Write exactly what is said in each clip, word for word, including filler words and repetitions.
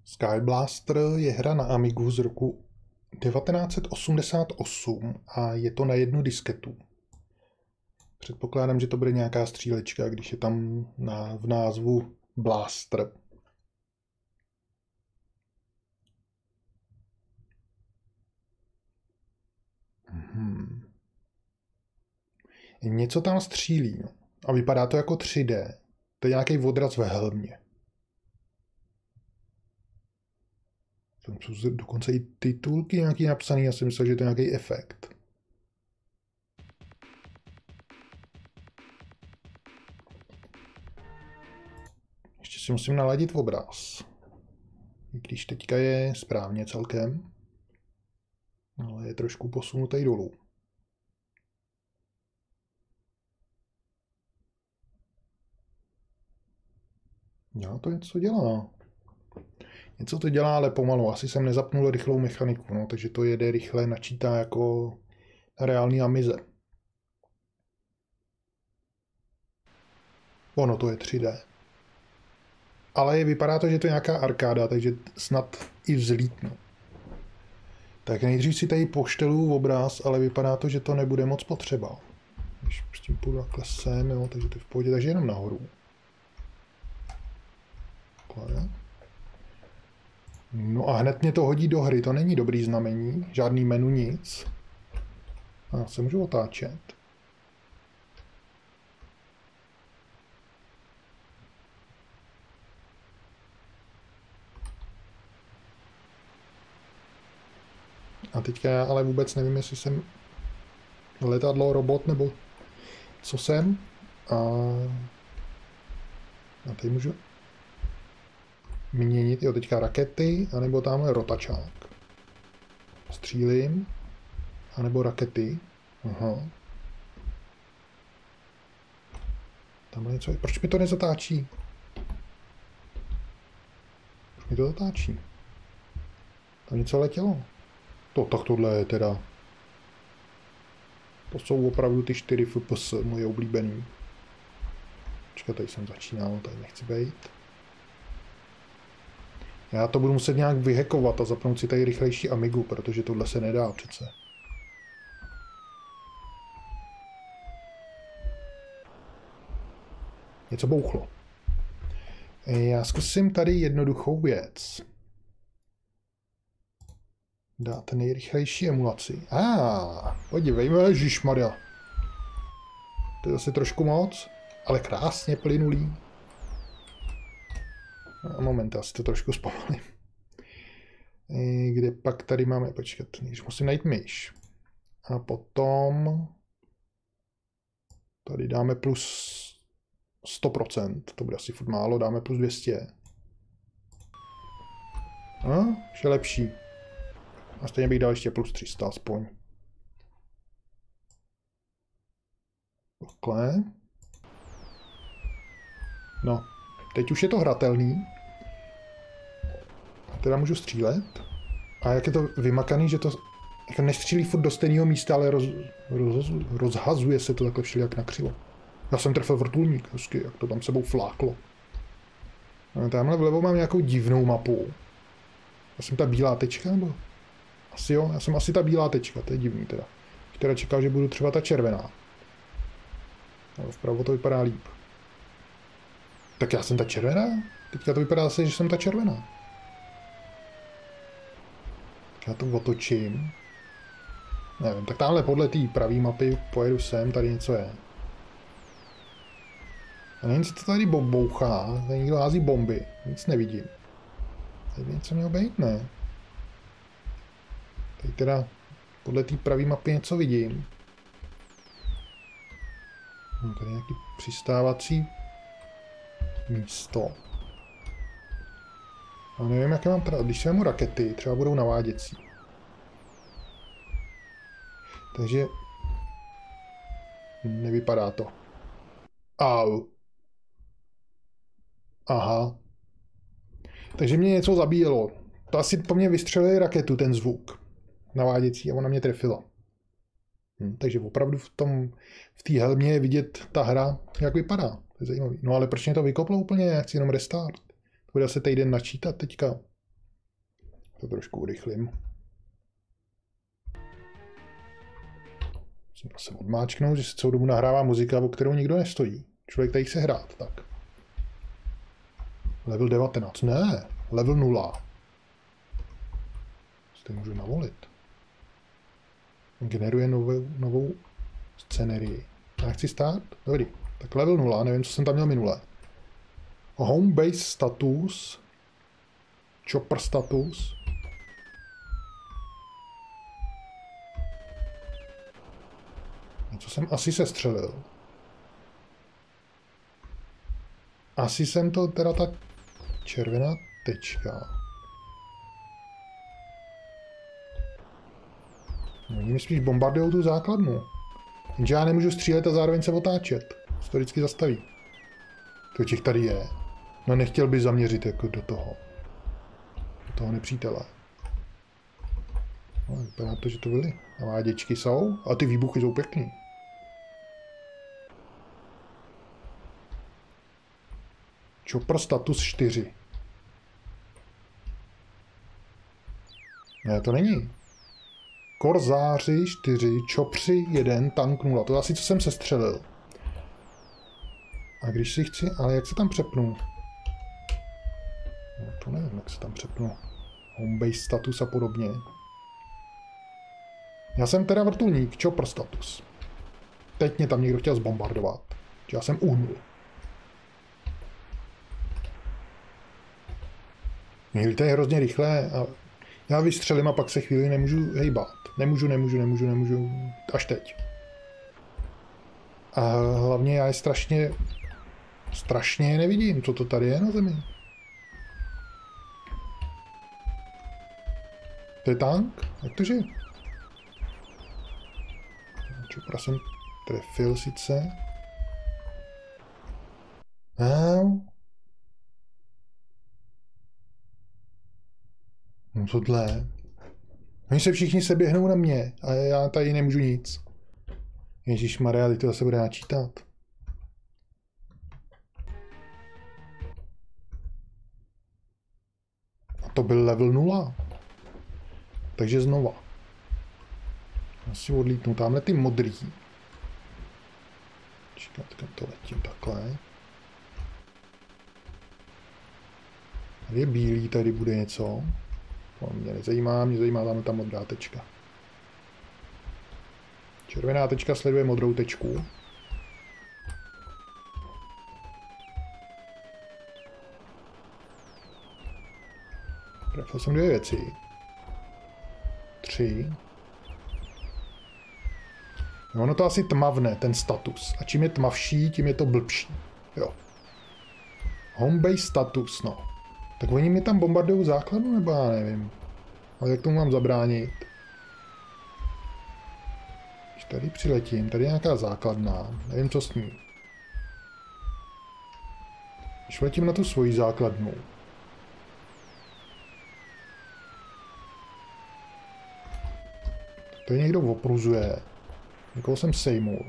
Sky Blaster je hra na Amigu z roku devatenáct set osmdesát osm a je to na jednu disketu. Předpokládám, že to bude nějaká střílečka, když je tam na, v názvu Blaster. Hmm. Něco tam střílí, no. A vypadá to jako tři dé. To je nějaký odraz ve helmě. Tam jsou dokonce i titulky nějaký napsaný, já si myslel, že to je nějaký efekt. Ještě si musím naladit obraz. I když teďka je správně celkem, ale je trošku posunutý dolů. Jo, to něco dělá. Něco to dělá, ale pomalu. Asi jsem nezapnul rychlou mechaniku, no, takže to jede rychle, načítá jako na reální Amize. Ono to je tři dé. Ale vypadá to, že to je nějaká arkáda, takže snad i vzlítnu. Tak nejdřív si tady poštelu obraz, ale vypadá to, že to nebude moc potřeba. Když s tím půjdu takhle sem, jo, takže to je v pohodě, takže jenom nahoru. Takhle. No a hned mě to hodí do hry, to není dobrý znamení, žádný menu, nic. A já se můžu otáčet. A teďka já ale vůbec nevím, jestli jsem letadlo, robot, nebo co jsem. A, a tady můžu měnit, jo, teďka rakety, anebo tamhle rotačák. Střílím, anebo rakety. Aha. Tamhle něco, proč mi to nezatáčí? Proč mi to zatáčí? Tam něco letělo. To, tak tohle je teda. To jsou opravdu ty čtyři F P S, moje oblíbený. Počkej, tady jsem začínal, tady nechci být. Já to budu muset nějak vyhekovat a zapnout si tady rychlejší Amigu, protože tohle se nedá přece. Něco bouchlo. Já zkusím tady jednoduchou věc. Dát nejrychlejší emulaci. A, ah, podívejme, ježišmarja. To je zase trošku moc, ale krásně plynulý. A moment, já si to trošku zpomalím. Kde pak tady máme, počkat, než musím najít myš. A potom tady dáme plus sto procent, to bude asi furt málo, dáme plus dvě stě. No, už je lepší. A stejně bych dal ještě plus tři sta aspoň. Takhle. No, teď už je to hratelný. A teda můžu střílet. A jak je to vymakaný, že to jako nestřílí furt do stejného místa, ale roz, roz, rozhazuje se to takhle všelijak nakřivo. Já jsem trefil vrtulník, hezky, jak to tam sebou fláklo. A tamhle vlevo mám nějakou divnou mapu. Já jsem ta bílá tečka, nebo? Asi jo, já jsem asi ta bílá tečka, to je divný teda. Teda čekal, že budu třeba ta červená. Ale vpravo to vypadá líp. Tak já jsem ta červená? Teďka to vypadá zase, že jsem ta červená. Tak já to otočím. Nevím, tak tamhle podle té pravé mapy pojedu sem, tady něco je. A nevím, co to tady bouchá, tady někdo hází bomby, nic nevidím. Tady něco mělo být, ne? Tady teda podle té pravé mapy něco vidím. No, tady nějaký přistávací místo. A nevím, jaké mám teda, když se vemu rakety, třeba budou naváděcí. Takže nevypadá to. Au. Aha. Takže mě něco zabíjelo. To asi po mně vystřelili raketu, ten zvuk. Naváděcí a ona mě trefila. Hm, takže opravdu v tom, v té helmě je vidět ta hra, jak vypadá. To je zajímavý. No ale proč mě to vykoplo úplně? Já chci jenom restart. To bude se týden načítat teďka. To trošku urychlím. Musím se odmáčknout, že se celou dobu nahrává muzika, o kterou nikdo nestojí. Člověk tady chce hrát, tak. Level devatenáct, ne, level nula. To můžu navolit. Generuje novou, novou scenerii. Já chci stát? Dobrý. Tak level nula, nevím, co jsem tam měl minule. Home base status. Chopper status. Něco jsem asi sestřelil. Asi jsem to teda tak červená tečka. No, oni mi spíš bombardujou tu základnu. Jenže já nemůžu střílet a zároveň se otáčet. Se to vždycky zastaví. To těch tady je. No nechtěl by zaměřit jako do toho. Do toho nepřítele. No, vypadá to, že to byly. Naváděčky jsou, a ty výbuchy jsou pěkný. Chopper status čtyři. Ne, to není. Korzáři čtyři, Čopři jeden, tank nula. To je asi, co jsem sestřelil. A když si chci, ale jak se tam přepnu? No to nevím, jak se tam přepnu. Homebase status a podobně. Já jsem teda vrtulník, Chopper status. Teď mě tam někdo chtěl zbombardovat. Já jsem uhnul. Mě lítají hrozně rychle a já vystřelím a pak se chvíli nemůžu hejbat. Nemůžu, nemůžu, nemůžu, nemůžu. Až teď. A hlavně já je strašně, strašně nevidím, co to tady je na zemi. To je tank? Jak to žije? Čopra jsem trefil sice. No. No tohle. Oni se všichni se běhnou na mě a já tady nemůžu nic. Ježišmarja, teď to zase bude načítat. A to byl level nula. Takže znova. Já si odlítnu tamhle ty modrý. Čekat, kam to letím takhle. Tady je bílý, tady bude něco. To mě nezajímá, mě zajímá tam ta modrá tečka. Červená tečka sleduje modrou tečku. Trefil jsem dvě věci. Tři. Jo, ono to asi tmavne, ten status. A čím je tmavší, tím je to blbší. Jo. Homebase status, no. Tak oni mi tam bombardují základnu, nebo já nevím. Ale jak tomu mám zabránit? Když tady přiletím, tady je nějaká základna, nevím co s ní. Když letím na tu svoji základnu. Tady někdo opruzuje. Někoho jsem sejmul.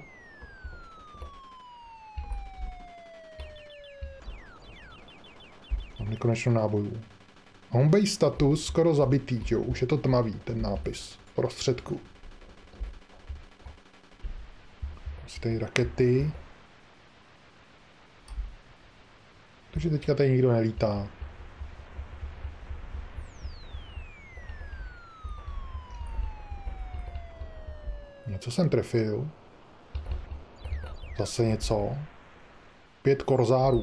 Mám nekonečno nábojů. Homebase status skoro zabitý, jo. Už je to tmavý, ten nápis. V prostředku. Asi tady rakety. Takže teďka tady nikdo nelítá. Něco jsem trefil. Zase něco. Pět korzárů.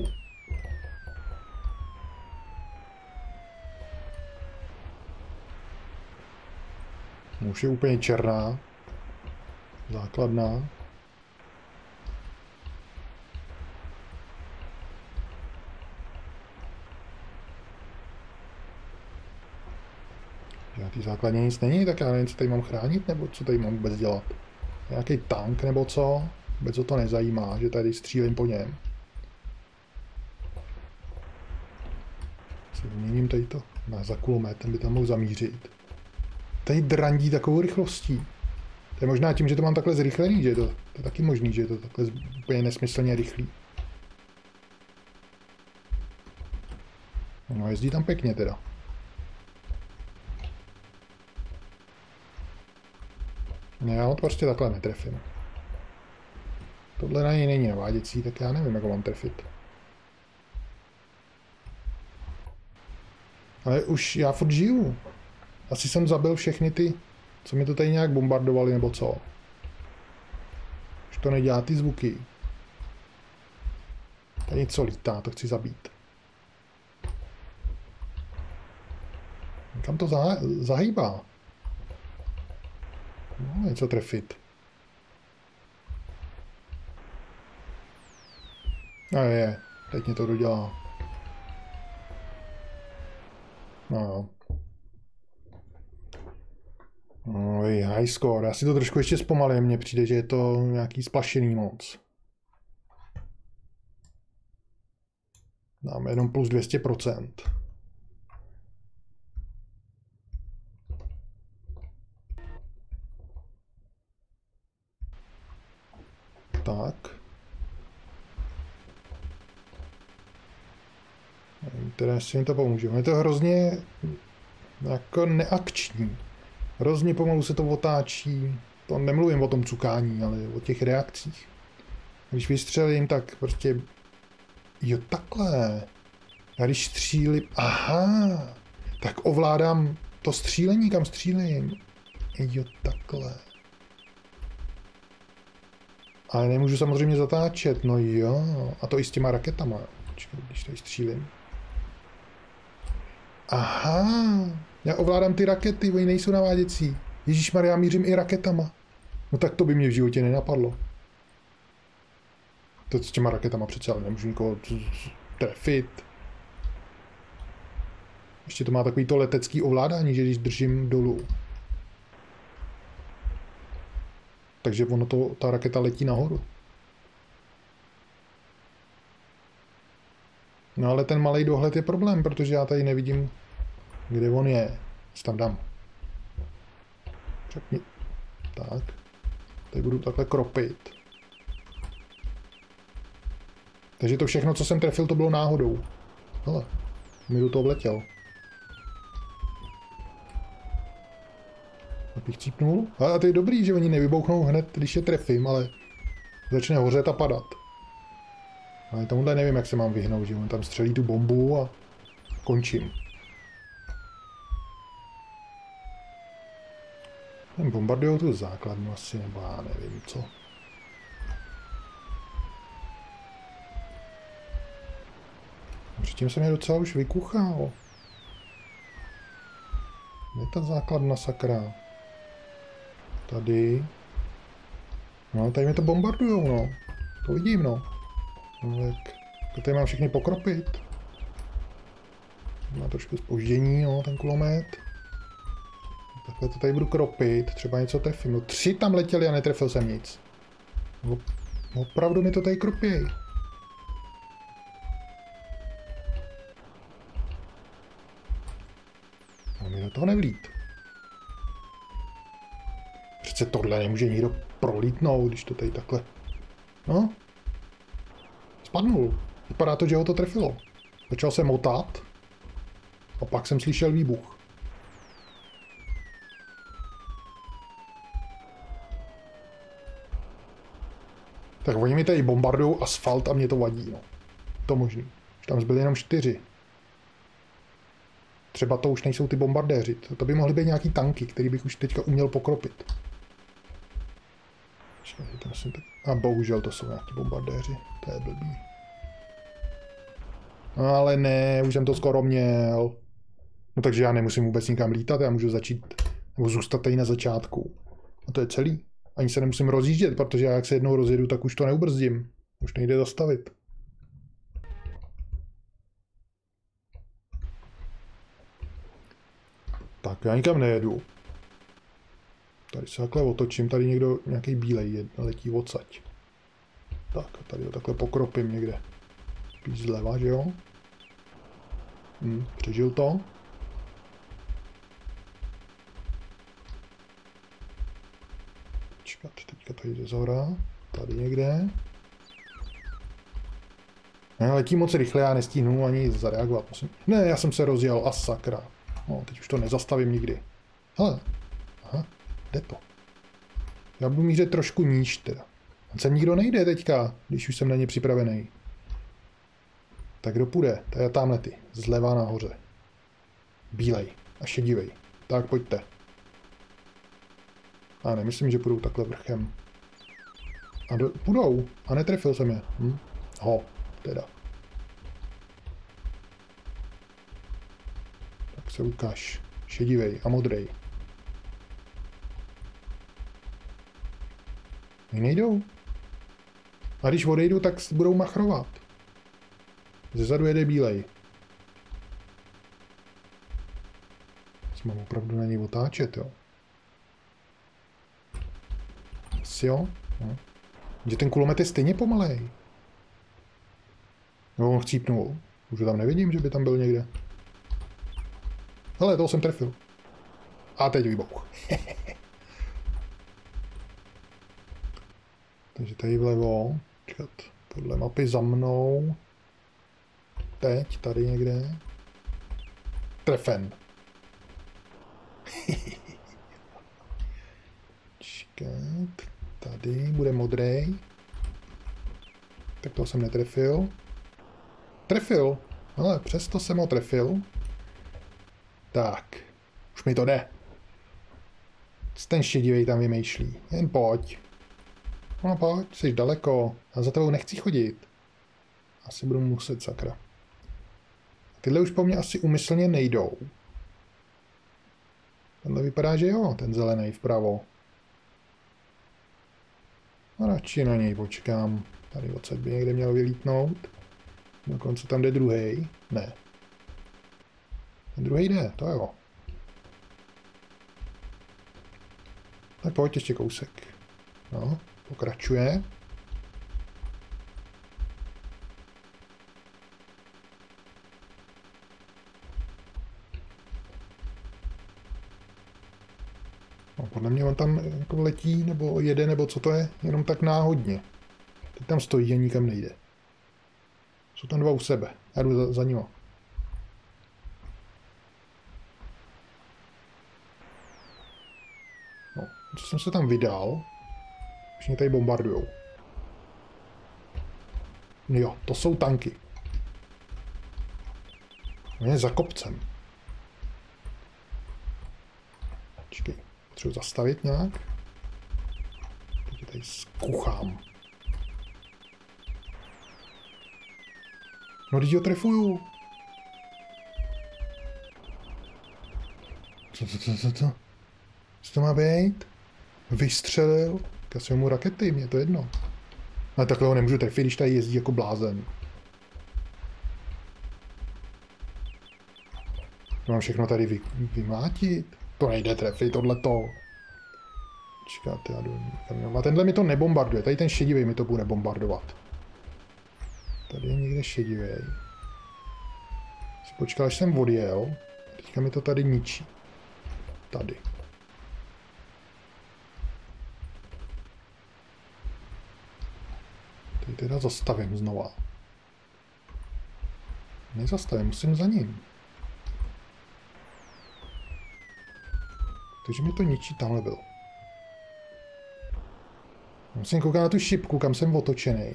Už je úplně černá. Základná. Na té základně nic není, tak já nevím, co tady mám chránit, nebo co tady mám vůbec dělat. Nějaký tank nebo co? Vůbec o to nezajímá, že tady střílím po něm. Si vyměním tady to na za kulomet, ten by tam mohl zamířit. Tady drandí takovou rychlostí. To je možná tím, že to mám takhle zrychlený, že je to, to je taky možný, že je to takhle úplně nesmyslně rychlý. No, jezdí tam pěkně teda. Já ho prostě takhle netrefím. Tohle na něj není naváděcí, tak já nevím, jak ho mám trefit. Ale už já furt žiju. Asi jsem zabil všechny ty, co mi to tady nějak bombardovali, nebo co. Už to nedělá ty zvuky. Tady něco lítá, to chci zabít. Kam to zahýbá? No, něco trefit. A je, teď mě to dodělá. No jo. No, high score. Já si to trošku ještě zpomalím, mně přijde, že je to nějaký splašený moc. Dáme jenom plus dvě stě procent. Tak. Teda jestli mi to pomůže. Je to hrozně jako neakční. Hrozně pomalu se to otáčí. To nemluvím o tom cukání, ale o těch reakcích. Když vystřelím, tak prostě... Jo, takhle. Já když střílím... Aha! Tak ovládám to střílení, kam střílím. Jo, takhle. Ale nemůžu samozřejmě zatáčet, no jo. A to i s těma raketama. Počkej, když tady střílím. Aha! Já ovládám ty rakety, oni nejsou naváděcí. Ježišmarja, já mířím i raketama. No tak to by mě v životě nenapadlo. To s těma raketama přece ale nemůžu nikoho trefit. Ještě to má takový to letecký ovládání, že když držím dolů. Takže ono to, ta raketa letí nahoru. No ale ten malý dohled je problém, protože já tady nevidím, kde on je. Co tam dám? Přepni. Tak. Tady budu takhle kropit. Takže to všechno, co jsem trefil, to bylo náhodou. Hele, mi do toho vletěl. Tak bych cípnul. A to je dobrý, že oni nevybouchnou hned, když je trefím, ale začne hořet a padat. Ale tomuhle nevím, jak se mám vyhnout, že on tam střelí tu bombu a končím. Ten bombardujou tu základnu asi, nebo já nevím co. Předtím jsem je docela už vykuchal. Kde je ta základna, sakra? Tady. No, tady mě to bombardujou, no. To vidím, no. No, tak to tady mám všechny pokropit. Má trošku zpoždění, no, ten kulomet. Takhle to tady budu kropit, třeba něco trefím. No, tři tam letěli a netrefil jsem nic. No, opravdu mi to tady kropěj. No, mi do toho nevlít. Přece tohle nemůže nikdo prolítnout, když to tady takhle... No. Spadnul. Vypadá to, že ho to trefilo. Začal se motat. A pak jsem slyšel výbuch. Tak oni mi tady bombardujou asfalt a mě to vadí, no. To možný. Už tam zbyly jenom čtyři. Třeba to už nejsou ty bombardéři. To by mohly být nějaký tanky, který bych už teďka uměl pokropit. A bohužel to jsou nějaký bombardéři. To je blbý. Ale ne, už jsem to skoro měl. No takže já nemusím vůbec nikam lítat, já můžu začít, nebo zůstat tady na začátku. A to je celý. Ani se nemusím rozjíždět, protože já jak se jednou rozjedu, tak už to neubrzdím. Už nejde zastavit. Tak, já nikam nejedu. Tady se takhle otočím, tady někdo, nějaký bílej letí odsaď. Tak, a tady ho takhle pokropím někde. Spíš zleva, že jo? Hm, přežil to. Počkat, teďka tady jde zhora. Tady někde. Ne, letí moc rychle, já nestíhnu ani zareagovat. Musím... Ne, já jsem se rozjel, a sakra. No, teď už to nezastavím nikdy. Hele, aha, jde to. Já budu mířit trošku níž teda. A sem nikdo nejde teďka, když už jsem na ně připravený. Tak kdo půjde? To je tamhle ty. Zleva nahoře. Bílej a šedivej. Tak pojďte. A nemyslím, že půjdou takhle vrchem. A do, půjdou. A netrefil jsem je. Hm? Ho, teda. Tak se ukáž. Šedivej a modrej. Oni nejdou. A když odejdu, tak budou machrovat. Zezadu jede bílej. Se mám opravdu na něj otáčet, jo. Asi jo. No. Že ten kulomet je stejně pomalej. No, on chcípnul. Už ho tam nevidím, že by tam byl někde. Hele, toho jsem trefil. A teď vybouch. Takže tady vlevo. Čekat. Podle mapy za mnou. Teď, tady někde. Trefen. Čekat. Tady bude modrej. Tak toho jsem netrefil. Trefil. Ale přesto jsem ho trefil. Tak. Už mi to jde. Ten šedivej tam vymýšlí. Jen pojď. No pojď, jsi daleko. A za tebou nechci chodit. Asi budu muset, sakra. Tyhle už po mně asi umyslně nejdou. Tenhle vypadá, že jo, ten zelený vpravo. A radši na něj počkám. Tady odsud by někde měl vylítnout. Dokonce tam jde druhý. Ne. Ten druhý jde, to jo. Tak pojď ještě kousek. No, pokračuje. No, podle mě on tam jako letí, nebo jede, nebo co to je, jenom tak náhodně. Teď tam stojí a nikam nejde. Jsou tam dva u sebe. Já jdu za, za nima. No, co jsem se tam vydal? Už mě tady bombardujou. Jo, to jsou tanky. On je za kopcem. Počkej, potřebuji zastavit nějak. Teď tady skuchám. No, když ho trefuju. Co, co, co, co, co? Co to má být? Vystřelil. Kasuju mu rakety, mě je to jedno. Ale takhle ho nemůžu trefit, když tady jezdí jako blázen. To mám všechno tady vy, vymlátit. To nejde trefit, tohleto. Čekáte, já jdu. A tenhle mi to nebombarduje. Tady ten šedivý mi to bude bombardovat. Tady je někde šedivý. Si počkal, až jsem odjel. Teďka mi to tady ničí. Tady. Tady teda zastavím znova. Nezastavím, musím za ním. Takže mi to ničí, tamhle byl. Musím koukat na tu šipku, kam jsem otočený.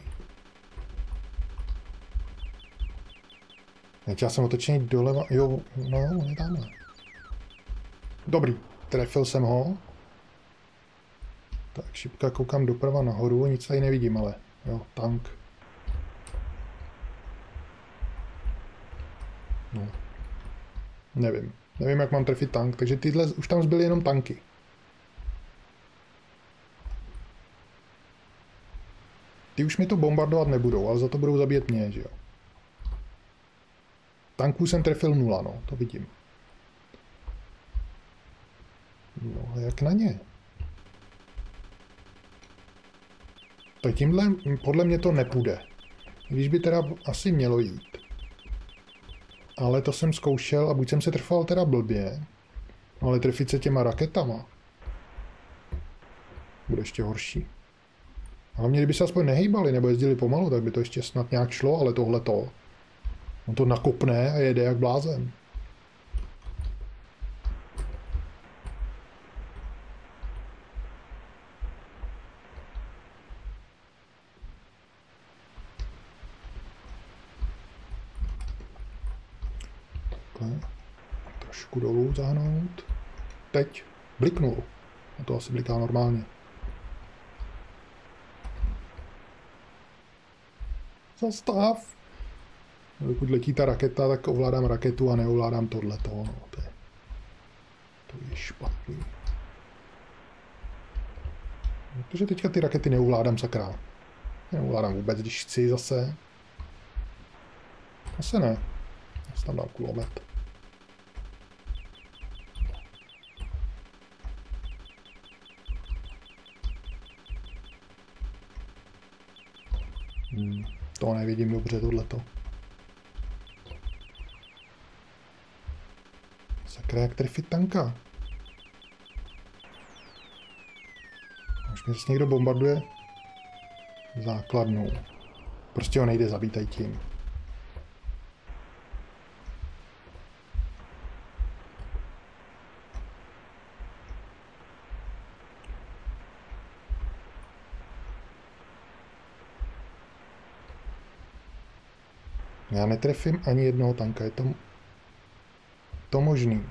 Já jsem otočený doleva. Jo, no, on je tamhle. Dobrý, trefil jsem ho. Tak, šipka, koukám doprava nahoru, nic tady nevidím, ale jo, tank. No. Nevím. Nevím, jak mám trefit tank, takže tyhle, už tam zbyly jenom tanky. Ty už mi to bombardovat nebudou, ale za to budou zabíjet mě, že jo. Tanků jsem trefil nula, no, to vidím. No a jak na ně? Tak tímhle podle mě to nepůjde. Když by teda asi mělo jít. Ale to jsem zkoušel a buď jsem se trfal teda blbě, ale trefit se těma raketama bude ještě horší. Hlavně kdyby se aspoň nehejbali nebo jezdili pomalu, tak by to ještě snad nějak šlo, ale tohle to. On to nakopne a jede jak blázen. Takhle. Trošku dolů zahnout. Teď. Bliknul. A to asi bliká normálně. Zastav. Dokud letí ta raketa, tak ovládám raketu a neovládám tohleto. No, to, je, to je špatný. Protože teďka ty rakety neovládám, sakra. Neovládám vůbec, když chci zase. Asi ne. Já tam dám kulomet. Hmm, to nevidím dobře, tohleto. Sakra, jak trefit tanka. Už mě zase někdo bombarduje základnou. Prostě ho nejde zabít tady tím. Já netrefím ani jednoho tanka, je to, to možný.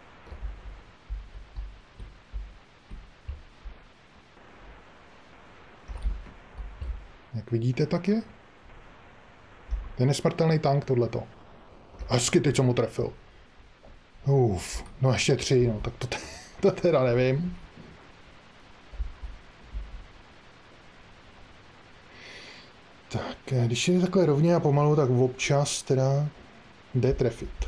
Jak vidíte, tak je. To je nesmrtelný tank, tohleto. Hezky, teď jsem mu trefil. Uf, no ještě tři, no, tak to, to teda nevím. Tak, když je takhle rovně a pomalu, tak občas teda jde trefit.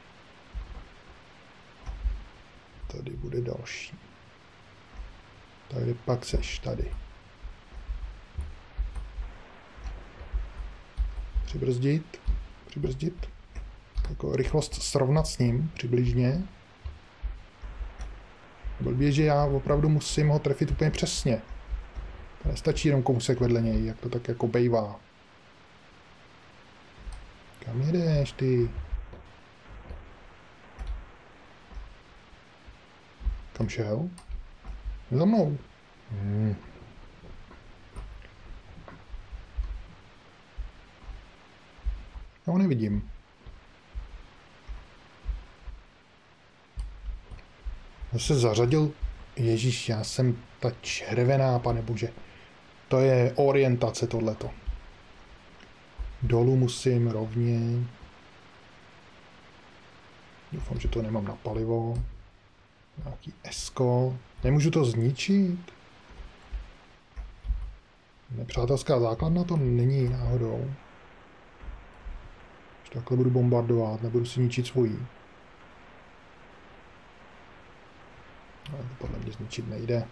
Tady bude další. Tady pak seš, tady. Přibrzdit, přibrzdit. Jako rychlost srovnat s ním, přibližně. Blbě, že já opravdu musím ho trefit úplně přesně. To nestačí jenom kousek vedle něj, jak to tak jako bejvá. Kam jedeš ty? Kam šel? Za mnou. Hmm. Já ho nevidím. Já se zařadil. Ježíš, já jsem ta červená, panebože. To je orientace tohleto. Dolů musím rovně. Doufám, že to nemám na palivo. Nějaký esko. Nemůžu to zničit. Nepřátelská základna to není náhodou. Když takhle budu bombardovat, nebudu si ničit svojí. Ale to podle mě zničit nejde.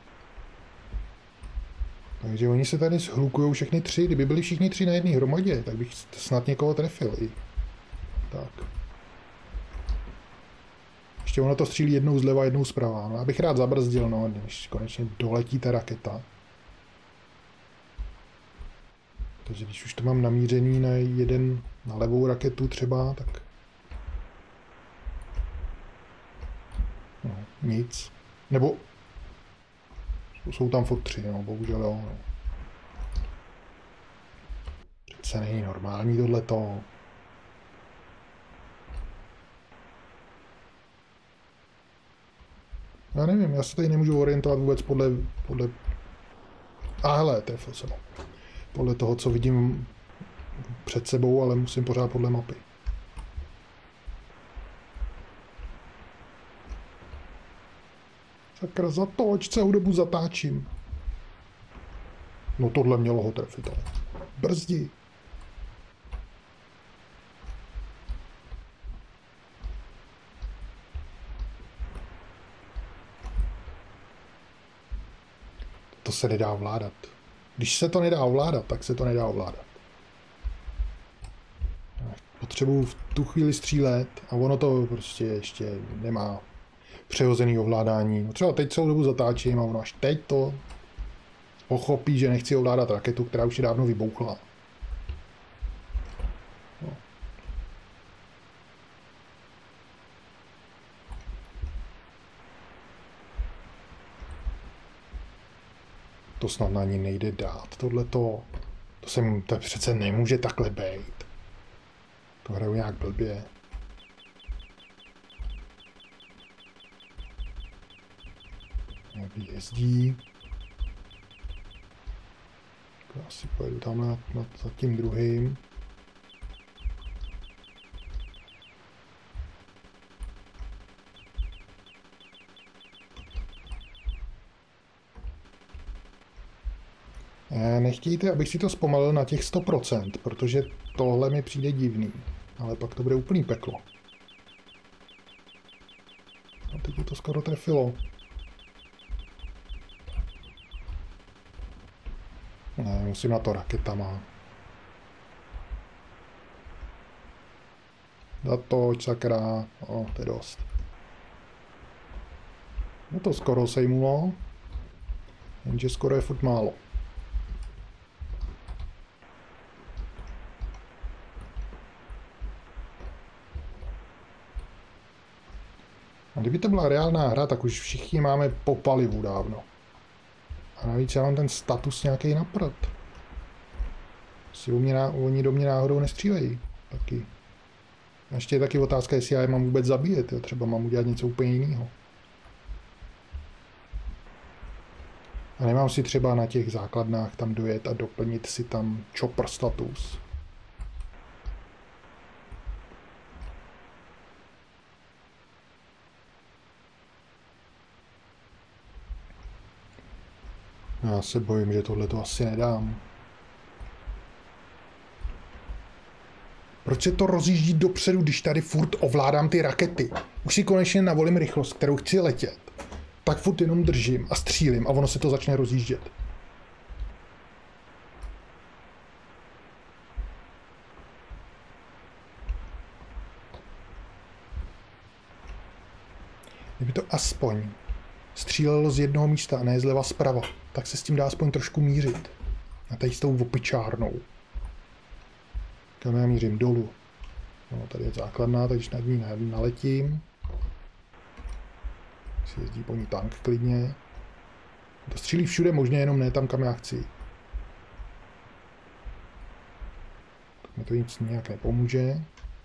Takže oni se tady shlukují všechny tři. Kdyby byli všichni tři na jedné hromadě, tak bych snad někoho trefil i. Tak. Ještě ono to střílí jednou zleva, jednou zprava. No, já bych rád zabrzdil, no, než konečně doletí ta raketa. Takže když už to mám namířený na jeden, na levou raketu třeba, tak... No, nic. Nebo... Jsou tam furt tři, no, bohužel jo. No. Přece není normální tohleto. Já nevím, já se tady nemůžu orientovat vůbec podle... podle... A hele, trefil jsem. Podle toho, co vidím před sebou, ale musím pořád podle mapy. Sakra, zatoč, celou dobu zatáčím. No tohle mělo ho trefit, ale. Brzdi. To se nedá ovládat. Když se to nedá ovládat, tak se to nedá ovládat. Potřebuji v tu chvíli střílet a ono to prostě ještě nemá přehozený ovládání. No třeba teď celou dobu zatáčím a ono až teď to pochopí, že nechci ovládat raketu, která už je dávno vybouchla. No. To snad na ní nejde dát, tohleto. To se to přece nemůže takhle být. To hraju nějak blbě. Tady jezdí. Asi pojedu tam na, na, za tím druhým. Nechtějte, abych si to zpomalil na těch sto procent, protože tohle mi přijde divný. Ale pak to bude úplný peklo. A teď je to skoro trefilo. Ne, musím na to raketama. Zatoč, sakra. O, to je dost. No to skoro sejmulo. Jenže skoro je furt málo. A kdyby to byla reálná hra, tak už všichni máme po palivu dávno. A navíc já mám ten status nějaký na prd. Si u mě ná, oni do mě náhodou nestřílejí. Taky. A ještě je taky otázka, jestli já je mám vůbec zabíjet. Jo? Třeba mám udělat něco úplně jiného. A nemám si třeba na těch základnách tam dojet a doplnit si tam chopper status. Já se bojím, že tohle to asi nedám. Proč se to rozjíždí dopředu, když tady furt ovládám ty rakety? Už si konečně navolím rychlost, kterou chci letět. Tak furt jenom držím a střílím a ono se to začne rozjíždět. Kdyby to aspoň střílelo z jednoho místa a ne zleva zprava, tak se s tím dá aspoň trošku mířit. A tady s tou opičárnou. Kam já mířím? Dolů. No, tady je základná, takže nad ní naletím. Si jezdí po ní tank klidně. To střílí všude možně, jenom ne tam, kam já chci. Tak mi to nic nějak nepomůže.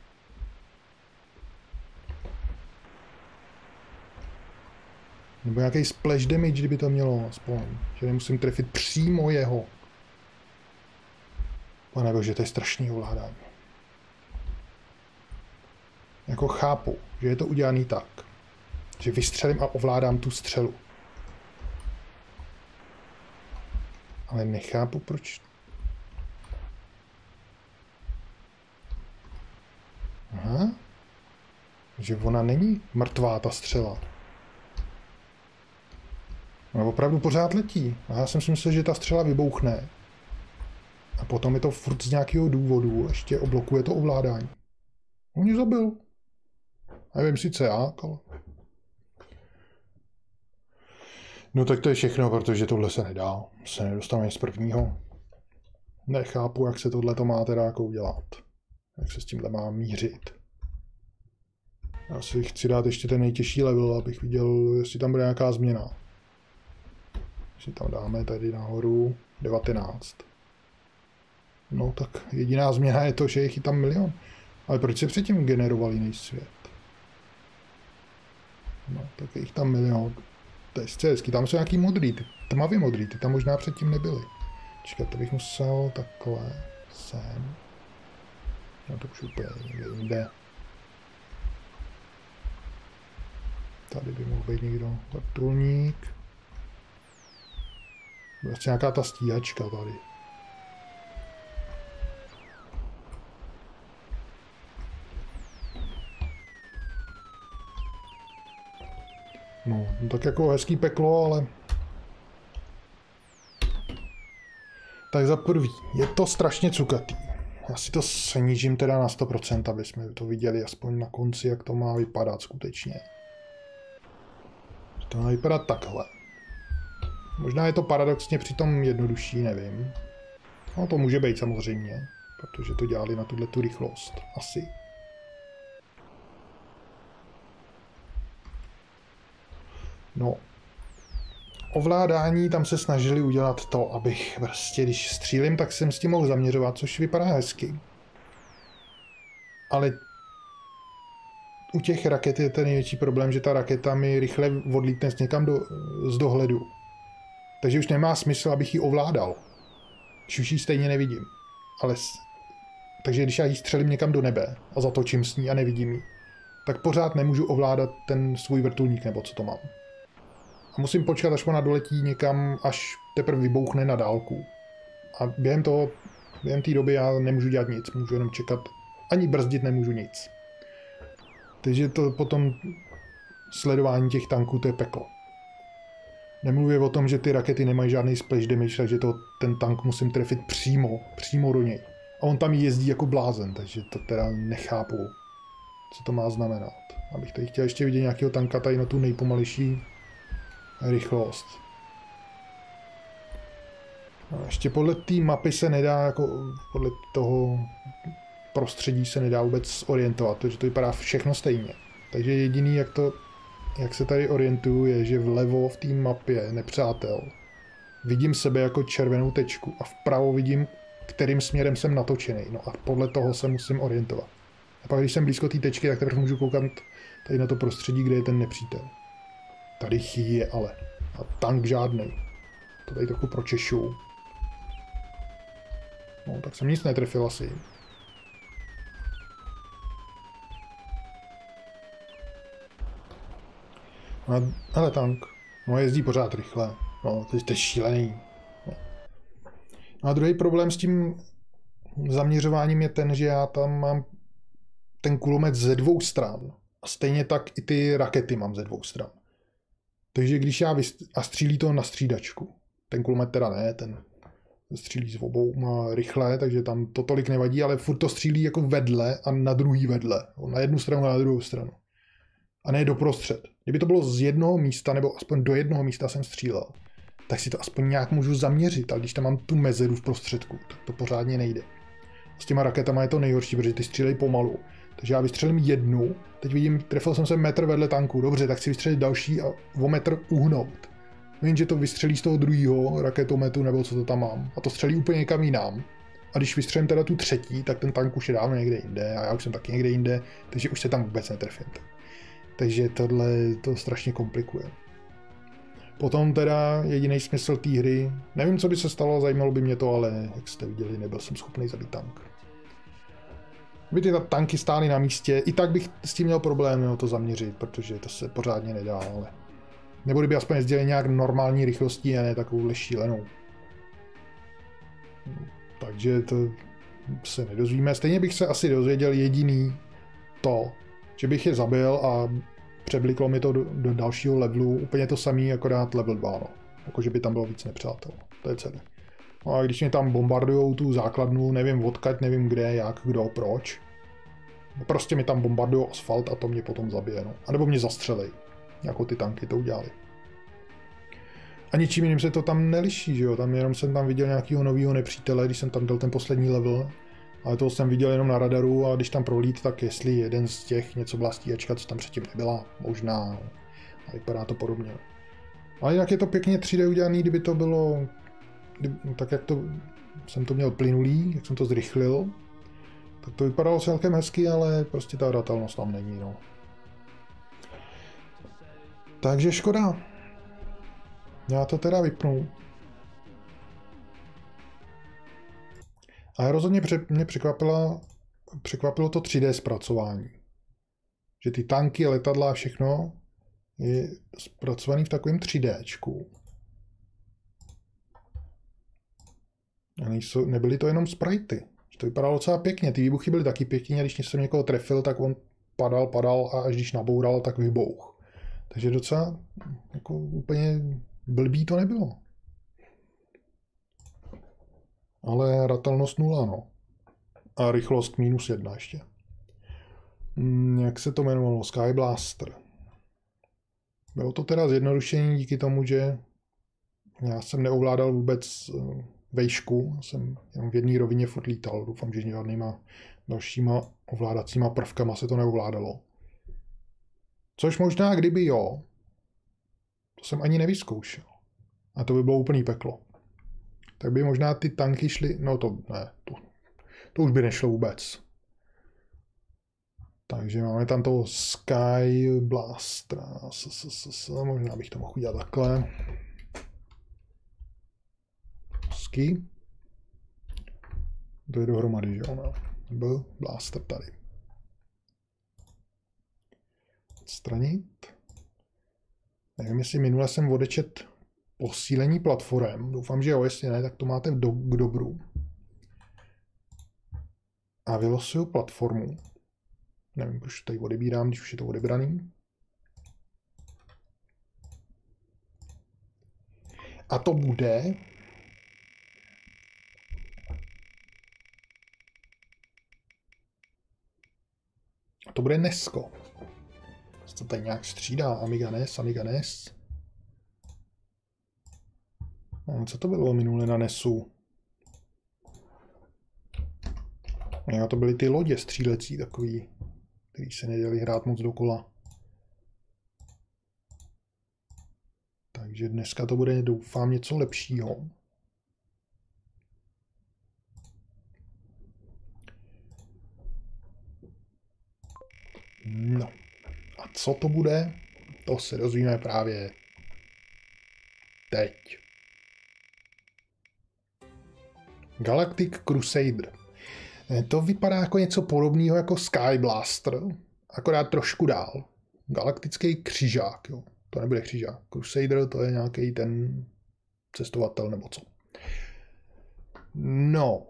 Nebo nějaký splash damage, kdyby to mělo aspoň. Že nemusím trefit přímo jeho. Pane bože, to je strašný ovládání. Jako chápu, že je to udělaný tak, že vystřelím a ovládám tu střelu. Ale nechápu, proč... Aha. Že ona není mrtvá, ta střela. Ona opravdu pořád letí. A já jsem si myslel, že ta střela vybouchne. A potom je to furt z nějakého důvodu, ještě oblokuje to ovládání. On mě zabil. Nevím sice jak, ale... No tak to je všechno, protože tohle se nedá. Se nedostane z prvního. Nechápu, jak se tohle to má teda jako udělat. Jak se s tímhle má mířit. Já si chci dát ještě ten nejtěžší level, abych viděl, jestli tam bude nějaká změna. Si tam dáme tady nahoru devatenáct. No tak jediná změna je to, že je tam milion. Ale proč se předtím generoval jiný svět? No tak je jich tam milion. To je hezký. Tam jsou nějaký modrý, ty tmavě modrý, ty tam možná předtím nebyly. Čekat, to bych musel takhle sem. No to už úplně někde jinde. Tady by mohl být někdo vrtulník. Vlastně nějaká ta stíhačka tady. No, no tak jako hezký peklo, ale... Tak za prvý, je to strašně cukatý. Já si to snížím teda na sto procent, aby jsme to viděli aspoň na konci, jak to má vypadat skutečně. To má vypadat takhle. Možná je to paradoxně přitom jednodušší, nevím. No to může být samozřejmě, protože to dělali na tuhle tu rychlost. Asi. No. Ovládání tam se snažili udělat to, abych prostě, když střílím, tak jsem s tím mohl zaměřovat, což vypadá hezky. Ale u těch raket je ten největší problém, že ta raketa mi rychle odlítne někam do, z dohledu. Takže už nemá smysl, abych ji ovládal. Když už ji stejně nevidím. Ale takže když já ji střelím někam do nebe a zatočím s ní a nevidím ji, tak pořád nemůžu ovládat ten svůj vrtulník, nebo co to mám. A musím počkat, až ona doletí někam, až teprve vybouchne na dálku. A během toho, během té doby já nemůžu dělat nic, můžu jenom čekat. Ani brzdit nemůžu nic. Takže to potom sledování těch tanků, to je peklo. Nemluvě o tom, že ty rakety nemají žádný splash damage, takže to, ten tank musím trefit přímo, přímo do něj. A on tam jezdí jako blázen, takže to teda nechápu, co to má znamenat. Abych tady chtěl ještě vidět nějakého tanka tady na tu nejpomalejší rychlost. A ještě podle té mapy se nedá, jako podle toho prostředí se nedá vůbec orientovat, protože to vypadá všechno stejně. Takže jediný, jak to, jak se tady orientuju, je, že vlevo v té mapě nepřátel vidím sebe jako červenou tečku a vpravo vidím, kterým směrem jsem natočený. No a podle toho se musím orientovat. A pak, když jsem blízko té tečky, tak teprve můžu koukat tady na to prostředí, kde je ten nepřítel. Tady je ale. A tank žádnej. To tady trochu pročešu. No, tak jsem nic netrefil asi. No, ale tank. No, jezdí pořád rychle. No, to je šílený. No. No a druhý problém s tím zaměřováním je ten, že já tam mám ten kulomet ze dvou stran. A stejně tak i ty rakety mám ze dvou stran. Takže když já vyst... a střílí to na střídačku. Ten kulomet teda ne, ten střílí s obou má rychle, takže tam to tolik nevadí, ale furt to střílí jako vedle a na druhý vedle. Na jednu stranu a na druhou stranu. A ne doprostřed. Kdyby to bylo z jednoho místa, nebo aspoň do jednoho místa jsem střílel, tak si to aspoň nějak můžu zaměřit, ale když tam mám tu mezeru v prostředku, tak to pořádně nejde. S těma raketama je to nejhorší, protože ty střílejí pomalu. Takže já vystřelím jednu, teď vidím, trefil jsem se metr vedle tanku, dobře, tak si vystřelit další a o metr uhnout. Vím, že to vystřelí z toho druhého raketometu, nebo co to tam mám, a to střelí úplně někam jinam. A když vystřelím teda tu třetí, tak ten tank už je dávno někde jinde, a já už jsem taky někde jinde, takže už se tam vůbec netrefím. Takže tohle to strašně komplikuje. Potom teda jediný smysl té hry, nevím, co by se stalo, zajímalo by mě to, ale jak jste viděli, nebyl jsem schopný zabít tank. Kdyby ty tanky stály na místě, i tak bych s tím měl problém jo, to zaměřit, protože to se pořádně nedá, ale... Nebo kdyby aspoň jezdili nějak normální rychlostí a ne takovou šílenou. Takže to se nedozvíme. Stejně bych se asi dozvěděl jediný to, že bych je zabil a přebliklo mi to do, do dalšího levelu, úplně to samý, akorát level dva, no. Jakože by tam bylo víc nepřátel. To je celé. No a když mě tam bombardujou tu základnu, nevím odkud, nevím kde, jak, kdo, proč. Prostě mi tam bombardujou asfalt a to mě potom zabije, no. A nebo mě zastřelej, jako ty tanky to udělali. A ničím jiným se to tam neliší, že jo, tam jenom jsem tam viděl nějakého nového nepřítele, když jsem tam dal ten poslední level. Ale toho jsem viděl jenom na radaru a když tam prolít, tak jestli jeden z těch něco byla stíhačka, co tam předtím nebyla, možná. A vypadá to podobně. Ale jinak je to pěkně tři dé udělaný, kdyby to bylo kdyby, tak, jak to jsem to měl plynulý, jak jsem to zrychlil. Tak to vypadalo celkem hezky, ale prostě ta hratelnost tam není, no. Takže škoda. Já to teda vypnu. Ale rozhodně mě překvapilo, překvapilo to tři dé zpracování. Že ty tanky, letadla a všechno je zpracovaný v takovém tři déčku. A nejsou, nebyly to jenom sprajty. To vypadalo docela pěkně. Ty výbuchy byly taky pěkně, když jsem někoho trefil, tak on padal, padal a až když naboural, tak vybouch. Takže docela jako úplně blbý to nebylo. Ale hratelnost nula, no. A rychlost minus jedna ještě. Hmm, jak se to jmenovalo? Sky Blaster. Bylo to teda zjednodušení díky tomu, že já jsem neovládal vůbec vejšku, jsem jenom v jedné rovině furt lítal. Doufám, že žádnýma dalšíma ovládacíma prvkama se to neovládalo. Což možná kdyby jo, to jsem ani nevyzkoušel. A to by bylo úplný peklo. Tak by možná ty tanky šly, no to ne, to, to už by nešlo vůbec. Takže máme tam toho Sky Blastera. Možná bych to mohl udělat takhle. Ski. To je dohromady, že jo? Byl Blaster tady. Odstranit. Nevím, jestli minule jsem odečet posílení platform. Doufám, že jo, jestli ne, tak to máte do, k dobru. A vylosuju platformu. Nevím, proč tady odebírám, když už je to odebraný. A to bude... A to bude Nesko. To tady nějak střídá. Amiga N E S, Amiga N E S. No, co to bylo minule na Nesu? Jo, to byly ty lodě střílecí takový, který se neděli hrát moc dokola. Takže dneska to bude, doufám, něco lepšího. No. A co to bude? To se dozvíme právě teď. Galactic Crusader. To vypadá jako něco podobného jako Sky Blaster, akorát trošku dál. Galaktický křižák, jo. To nebude křižák. Crusader to je nějaký ten cestovatel nebo co. No.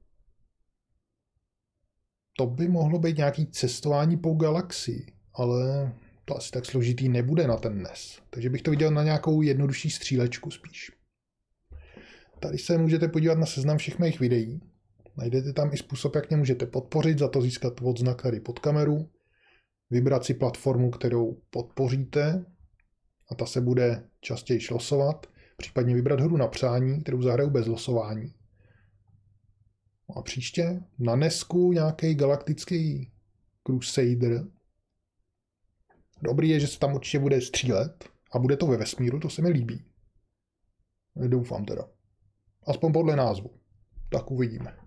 To by mohlo být nějaký cestování po galaxii, ale to asi tak složitý nebude na ten N E S. Takže bych to viděl na nějakou jednodušší střílečku spíš. Tady se můžete podívat na seznam všech mých videí. Najdete tam i způsob, jak mě můžete podpořit, za to získat odznak tady pod kameru, vybrat si platformu, kterou podpoříte a ta se bude častěji losovat, případně vybrat hru na přání, kterou zahraju bez losování. A příště na Nesku nějaký galaktický Crusader. Dobrý je, že se tam určitě bude střílet a bude to ve vesmíru, to se mi líbí. Doufám teda. Aspoň podle názvu. Tak uvidíme.